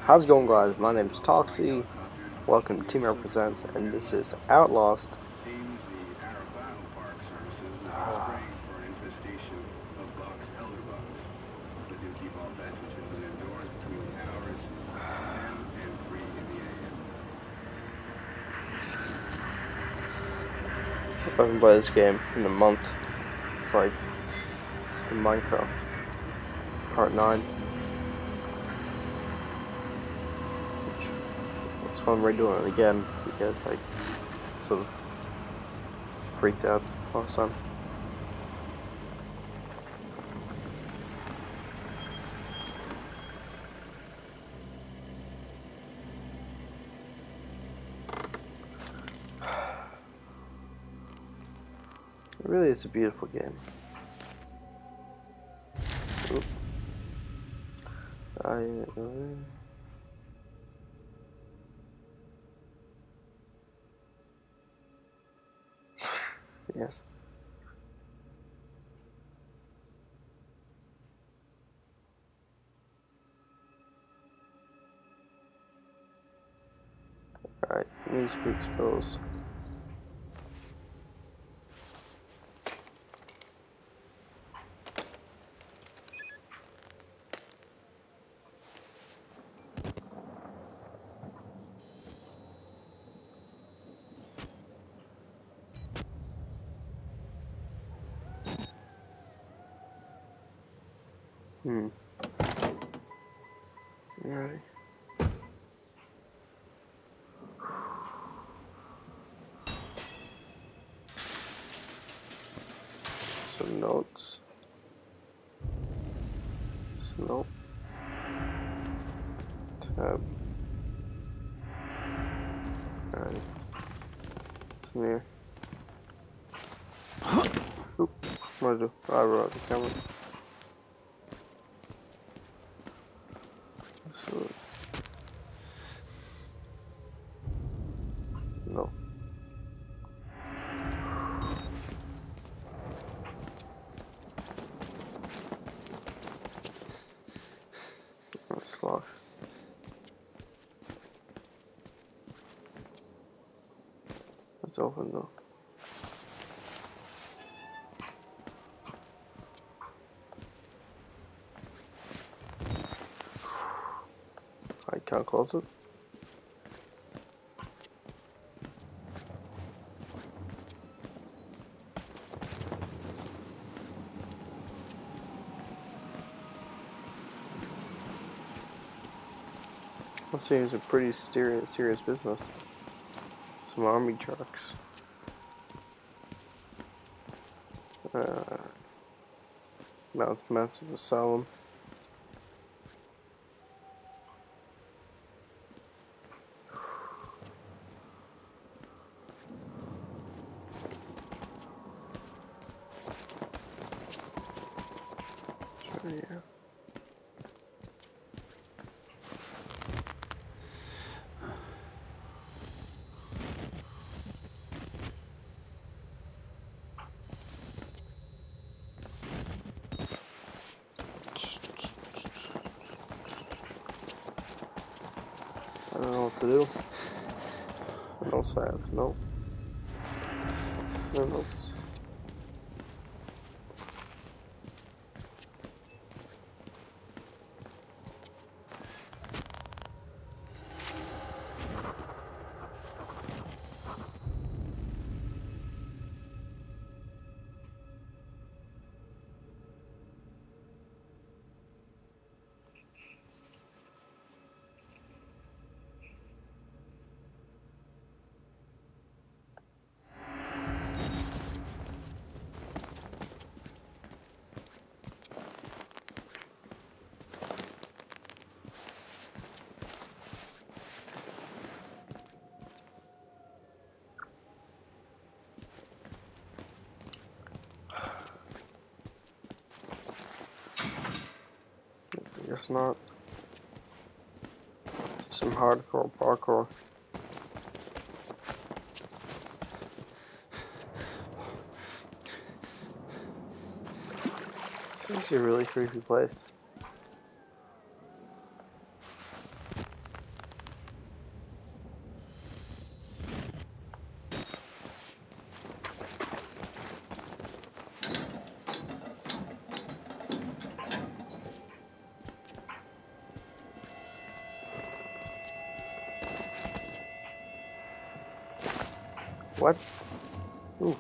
How's it going, guys? My name is Toxie. Welcome to Team Represents, and this is Outlast. Seems the Arapaho Park Services will be spraying for an infestation of box elder bugs. They do keep all pets and children indoors between the hours of 10 and 3 in the a.m. I haven't played this game in a month. It's like in Minecraft Part 9. That's why I'm redoing it again, because I sort of freaked out last time. Really, it's a beautiful game. Oop. Yes. Alright, needs to be exposed. Alright. Some notes. Nope. Tab. Alright. Some here. Oop. What do I do? I wrote the camera. So. No. It's locked. It's open though. I can't close it. This seems a pretty serious business. Some army trucks. Mount Massive Asylum. It's right here. I don't know what to do. What else I have? Nope. No notes. Guess not. Just some hardcore parkour. This is a really creepy place. What? Ooh.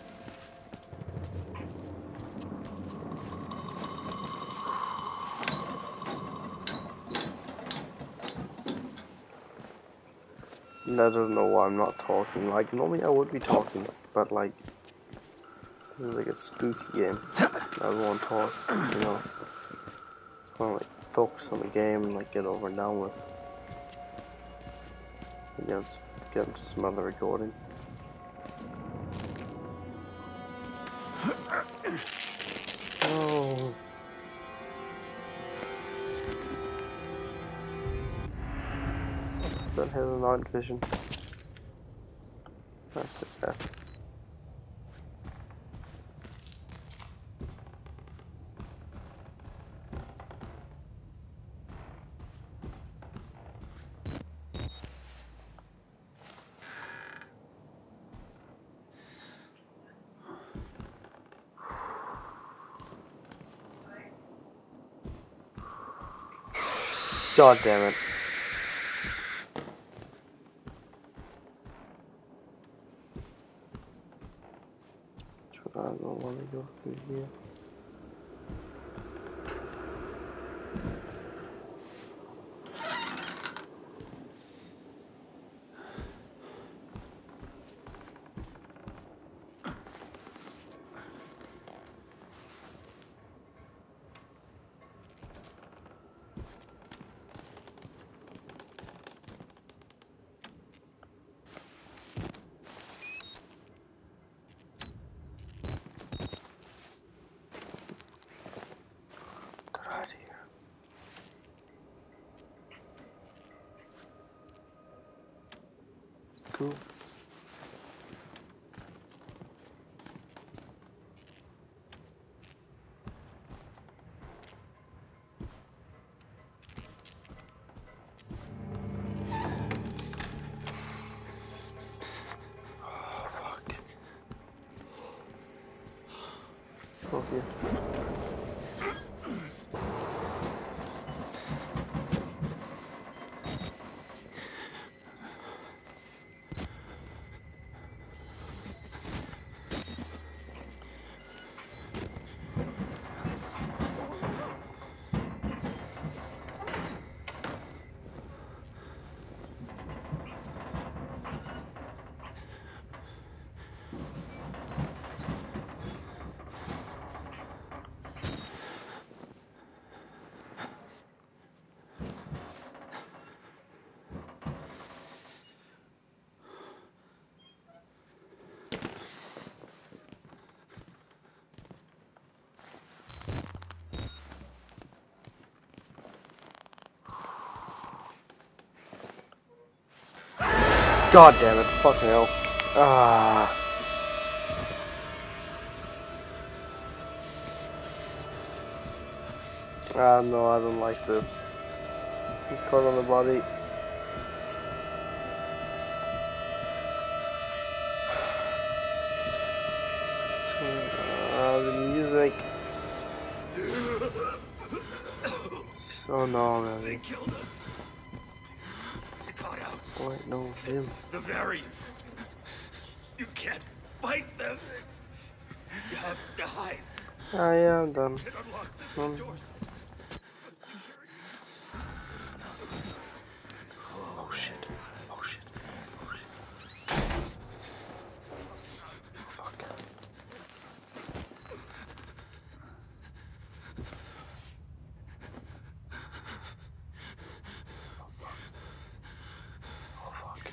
I don't know why I'm not talking. Like, normally I would be talking, but like, this is like a spooky game. I don't want to talk, you know. Just want to like focus on the game and like get over and done with. And get into some other recording. Oh. Don't have a night vision. That's it, yeah. God damn it. I don't want to go through here. Right here. Cool. Oh, fuck. Oh, here. God damn it, fucking hell. Ah. Ah, no, I don't like this. Caught on the body. The music. So no, really. They killed us. You got out. Wait, no, him. The variants. You can't fight them. You have to hide. Ah, yeah, I'm done. You can unlock the doors. Oh shit. Oh shit. Oh shit. Fuck. Oh fuck.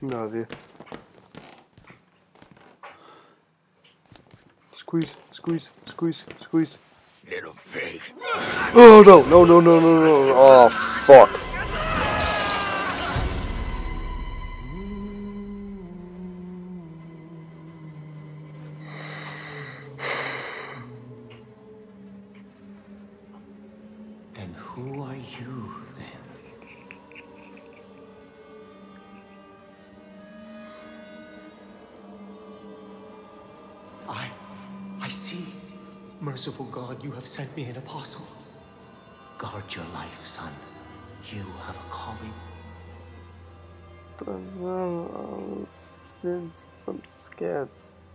No idea. Squeeze, squeeze, squeeze, squeeze. Little pig. Oh no, no, no, no, no, no. Oh fuck. And who are you then? I see. Merciful God, you have sent me an apostle. Guard your life, son. You have a calling. But no, I'm scared.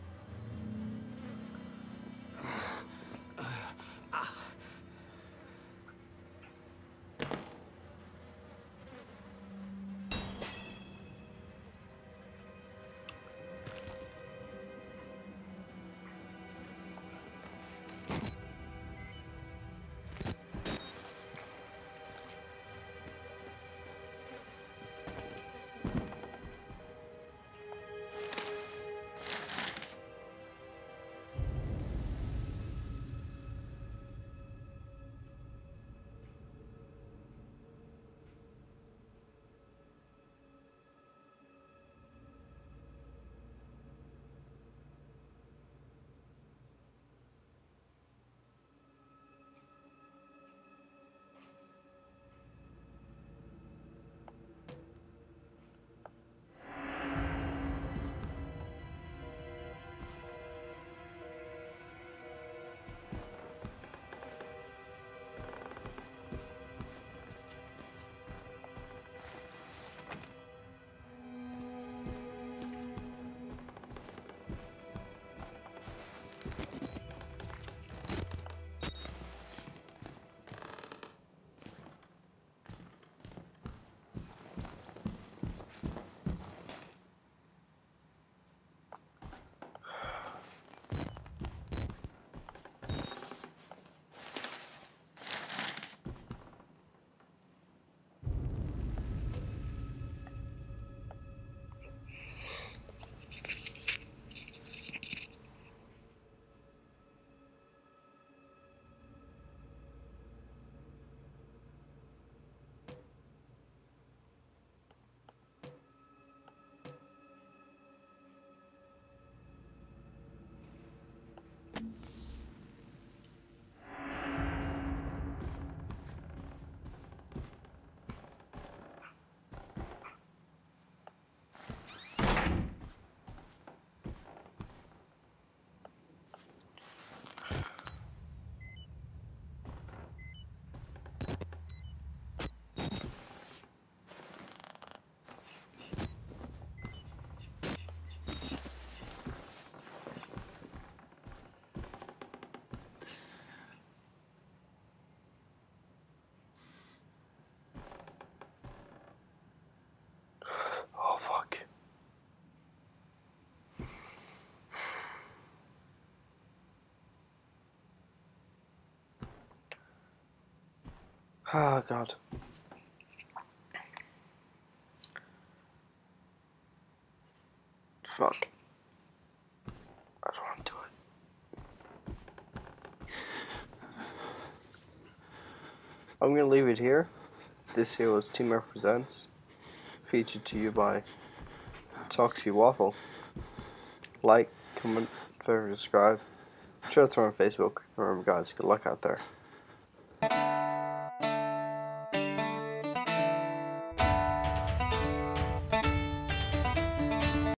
Oh fuck. Oh god. Fuck. I don't want to do it. I'm gonna leave it here. This here was Team Represents, featured to you by Toxie Waffle. Like, comment, favorite, subscribe. Share it on Facebook. Remember guys, good luck out there.